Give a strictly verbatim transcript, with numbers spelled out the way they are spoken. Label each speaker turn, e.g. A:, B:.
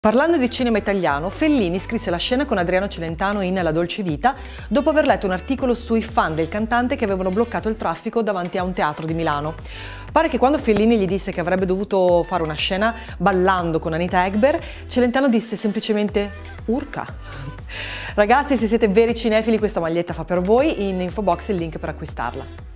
A: Parlando di cinema italiano, Fellini scrisse la scena con Adriano Celentano in La dolce vita dopo aver letto un articolo sui fan del cantante che avevano bloccato il traffico davanti a un teatro di Milano. Pare che quando Fellini gli disse che avrebbe dovuto fare una scena ballando con Anita Ekberg, Celentano disse semplicemente "Urca". Ragazzi, se siete veri cinefili, questa maglietta fa per voi, in info box il link per acquistarla.